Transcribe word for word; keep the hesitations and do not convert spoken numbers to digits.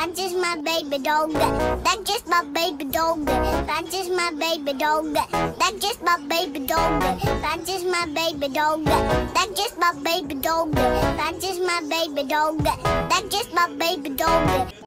That's just my baby dog. That's just my baby dog. That's just my baby dog. That's just my baby dog. That's just my baby dog. That's just my baby dog. That's just my baby dog. That's just my baby dog.